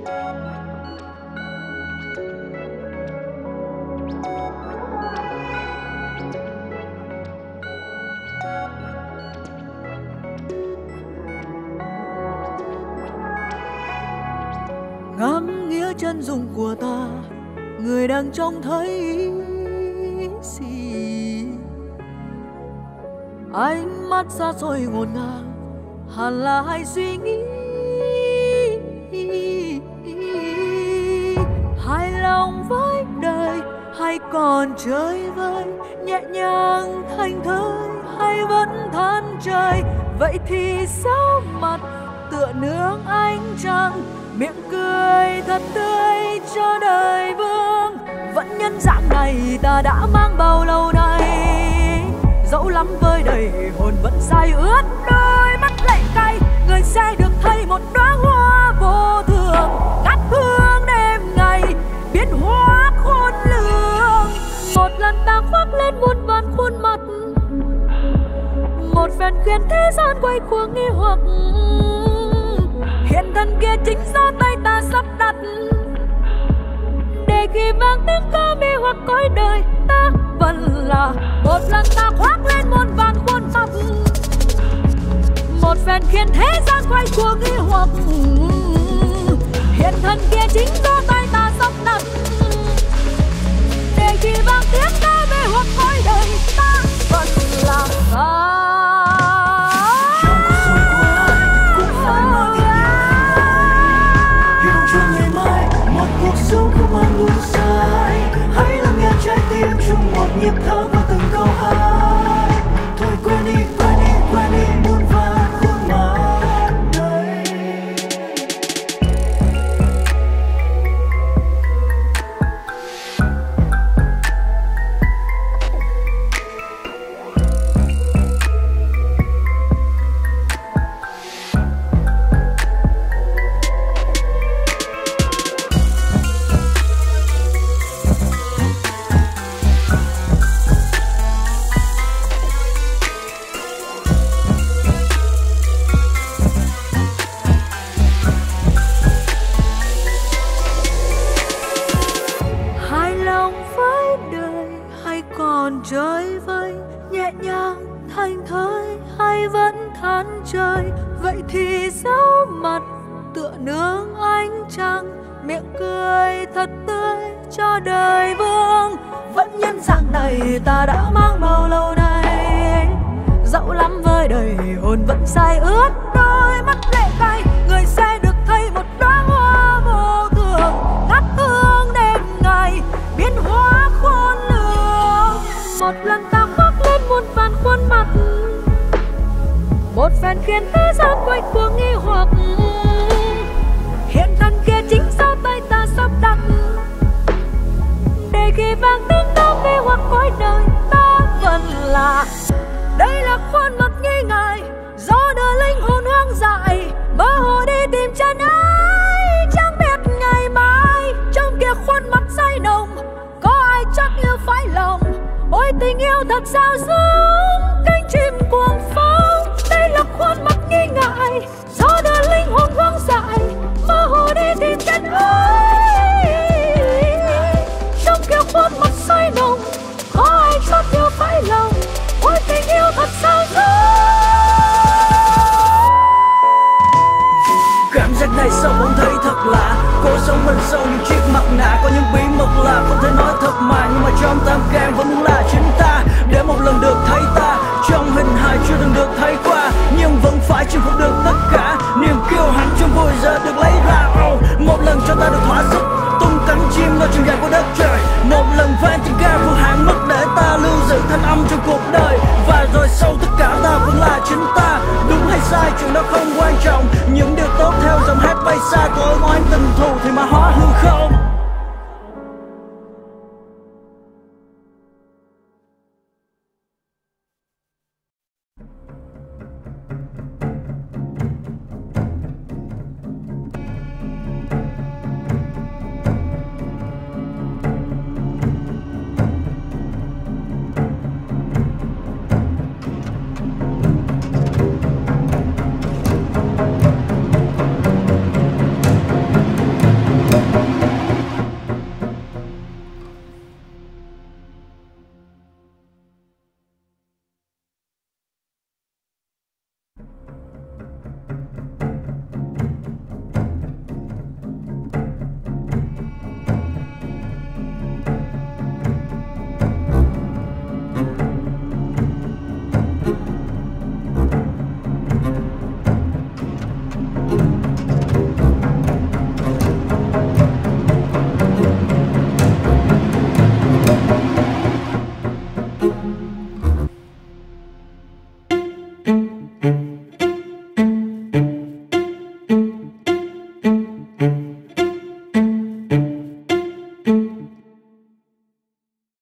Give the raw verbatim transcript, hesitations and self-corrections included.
Ngắm nghĩa chân dung của ta, người đang trông thấy gì? Ánh mắt xa xôi ngổn ngang, hẳn là hay suy nghĩ. Hài lòng với đời hay còn chơi vơi, nhẹ nhàng thành thơi hay vẫn than trời? Vậy thì sao mặt tựa nương ánh trăng, miệng cười thật tươi cho đời vương. Vẫn nhân dạng này ta đã mang bao lâu nay, dẫu lắm với đầy hồn vẫn say ướt đôi mắt lệ cay. Người sẽ được thấy một đóa hoa vô thường, ngát hương đêm ngày biến hóa khôn lường. Một lần ta khoác lên muôn vàn khuôn mặt, một phen khiến thế gian quay cuồng nghi hoặc. Hiện thân kia chính do tay ta sắp đặt, để khi vang tiếng ca mê hoặc cõi đời ta vẫn là. Một lần ta khoác lên muôn vàn khuôn mặt, một phen khiến thế gian quay cuồng nghi hoặc. Hiện thân kia chính do tay ta sắp đặt, để khi vang tiếng ca mê hoặc cõi đời ta vẫn là ta. Sống không mang luôn sai, hãy lắng nghe trái tim chung một nhịp thở và từng câu hát. Thôi quên đi, quên đi, quên đi muôn vàn khuôn mặt đây. Chơi vơi nhẹ nhàng thành thơi hay vẫn than trời? Vậy thì dấu mặt tựa nương ánh trăng, miệng cười thật tươi cho đời vương. Vẫn nhân dạng này ta đã mang bao lâu nay, dẫu lắm với đời hồn vẫn say ướt đôi mắt lệ cay. Người sẽ được thấy một đóa hoa vô thường, ngát hương đêm ngày biến hóa khôn lường. Một lần ta khoác lên muôn vàn khuôn mặt, một phen khiến thế gian quay cuồng nghi hoặc. Hiện thân kia chính do tay ta sắp đặt, để khi vang tiếng ca mê hoặc cõi đời ta vẫn là. Đây là khuôn mặt nghi ngại, gió đưa linh hồn hoang dại, mơ hồ đi tìm chân ai chẳng biết ngày mai. Trong kia khuôn mặt say nồng, có ai chắc yêu phải lòng. Ôi tình yêu thật sao giống cánh chim cuồng phong. Đây là khuôn mặt nghi ngại, gió đưa linh hồn hoang dại, mơ hồ đi tìm chân ai. Trong kia khuôn mặt say nồng, có ai chắc yêu phải lòng. Ôi tình yêu thật sao giống. Cảm giác này sao bỗng thấy thật lạ, cô sống bên sâu những chiếc mặt nạ. Có những bí mật là không thể nói thật mà, nhưng mà trong tâm can vẫn muốn là chính ta. Để một lần được thấy ta trong hình hài chưa từng được thấy qua, nhưng vẫn phải chinh phục được tất cả. Niềm kiêu hãnh trong vui giờ được lấy ra. Oh, một lần cho ta được thỏa sức tung cánh chim nơi trường dài của đất trời. Một lần vang tiếng ca vô hạn mức để ta lưu giữ thanh âm trong cuộc đời. Và rồi sau tất cả ta vẫn là chính ta. Đúng hay sai chuyện đó không quan trọng, những điều tốt theo dòng hát bay xa. Của oán tình thù thì mà hóa hư không.